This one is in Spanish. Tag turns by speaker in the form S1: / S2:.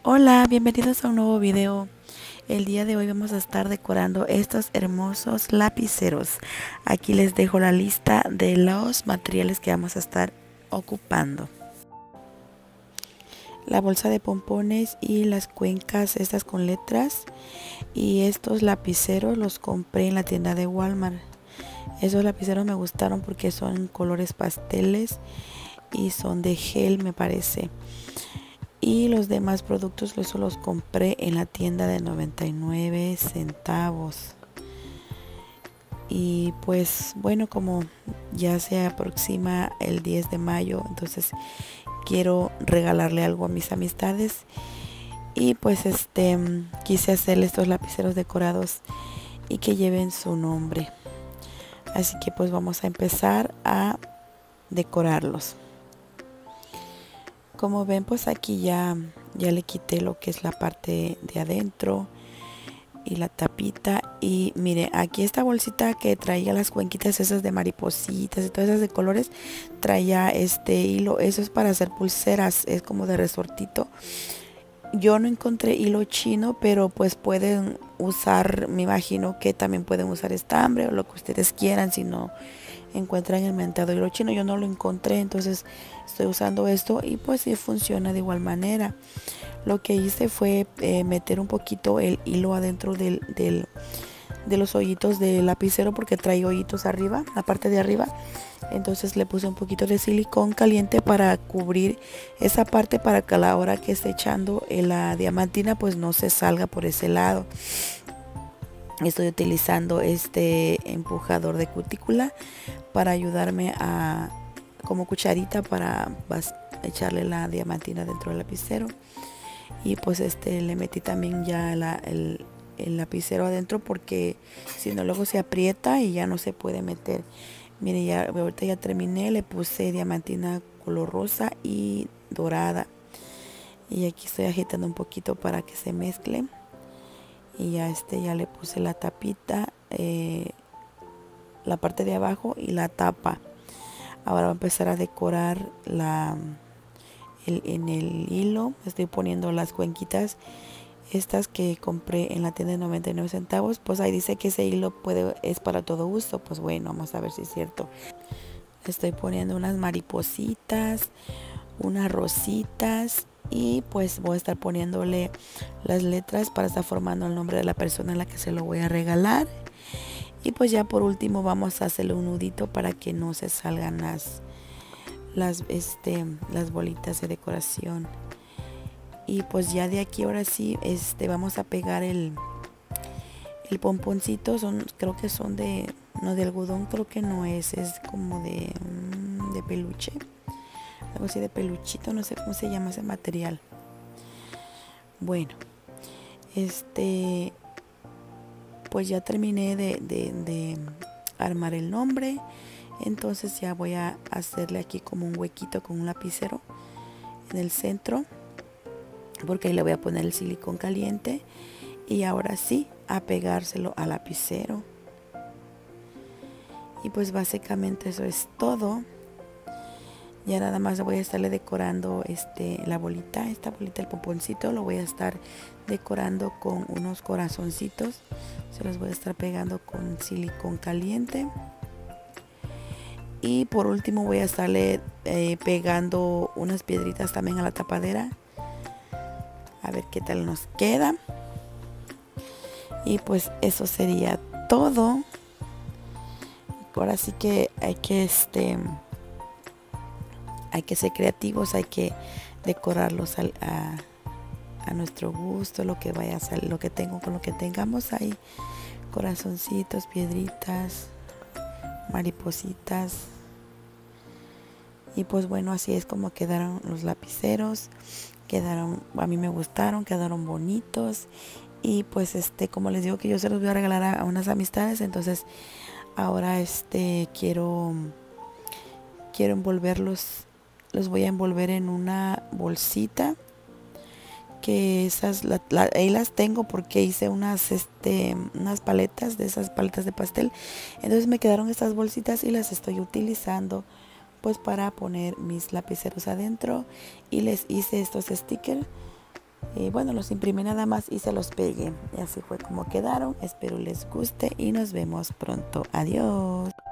S1: Hola, bienvenidos a un nuevo video. El día de hoy vamos a estar decorando estos hermosos lapiceros. Aquí les dejo la lista de los materiales que vamos a estar ocupando. La bolsa de pompones y las cuencas estas con letras. Y estos lapiceros los compré en la tienda de Walmart. Esos lapiceros me gustaron porque son colores pasteles y son de gel, me parece. Y los demás productos los compré en la tienda de 99 centavos. Y pues bueno, como ya se aproxima el 10 de mayo, entonces quiero regalarle algo a mis amistades. Y pues quise hacerle estos lapiceros decorados y que lleven su nombre. Así que pues vamos a empezar a decorarlos. Como ven, pues aquí ya le quité lo que es la parte de adentro y la tapita. Y miren, aquí esta bolsita que traía las cuenquitas esas de maripositas y todas esas de colores, traía este hilo. Eso es para hacer pulseras, es como de resortito. Yo no encontré hilo chino, pero pues pueden usar, me imagino que también pueden usar estambre o lo que ustedes quieran si no encuentran el mentado hilo chino. Yo no lo encontré, entonces estoy usando esto y pues sí funciona de igual manera. Lo que hice fue meter un poquito el hilo adentro de los hoyitos del lapicero, porque trae hoyitos arriba, la parte de arriba. Entonces le puse un poquito de silicón caliente para cubrir esa parte, para que a la hora que esté echando la diamantina pues no se salga por ese lado. Estoy utilizando este empujador de cutícula para ayudarme a, como cucharita, para echarle la diamantina dentro del lapicero. Y pues le metí también ya el lapicero adentro, porque si no luego se aprieta y ya no se puede meter. Mire, ya ahorita ya terminé, le puse diamantina color rosa y dorada. Y aquí estoy agitando un poquito para que se mezcle. Y ya ya le puse la tapita, la parte de abajo y la tapa. Ahora voy a empezar a decorar en el hilo. Estoy poniendo las cuenquitas estas que compré en la tienda de 99 centavos. Pues ahí dice que ese hilo es para todo uso. Pues bueno, vamos a ver si es cierto. Estoy poniendo unas maripositas, unas rositas, y pues voy a estar poniéndole las letras para estar formando el nombre de la persona a la que se lo voy a regalar. Y pues ya por último vamos a hacerle un nudito para que no se salgan las bolitas de decoración. Y pues ya de aquí ahora sí vamos a pegar el pomponcito. Creo que son no de algodón, creo que no es como de peluche, algo así de peluchito, no sé cómo se llama ese material. Bueno, pues ya terminé de armar el nombre. Entonces ya voy a hacerle aquí como un huequito con un lapicero en el centro, porque ahí le voy a poner el silicón caliente. Y ahora sí, a pegárselo al lapicero. Y pues básicamente eso es todo. Ya nada más voy a estarle decorando esta bolita, el pomponcito, lo voy a estar decorando con unos corazoncitos. Se los voy a estar pegando con silicón caliente. Y por último voy a estarle pegando unas piedritas también a la tapadera. A ver qué tal nos queda. Y pues eso sería todo. Ahora sí que hay que ser creativos, hay que decorarlos a nuestro gusto, lo que vaya a salir, lo que tengo con lo que tengamos ahí, corazoncitos, piedritas, maripositas. Y pues bueno, así es como quedaron los lapiceros. A mí me gustaron, quedaron bonitos. Y pues como les digo que yo se los voy a regalar a unas amistades, entonces ahora quiero envolverlos. Los voy a envolver en una bolsita, que esas ahí las tengo porque hice unas paletas, de esas paletas de pastel. Entonces me quedaron estas bolsitas y las estoy utilizando pues para poner mis lapiceros adentro. Y les hice estos stickers Bueno, los imprimí nada más y se los pegué. Y así fue como quedaron. Espero les guste y nos vemos pronto. Adiós.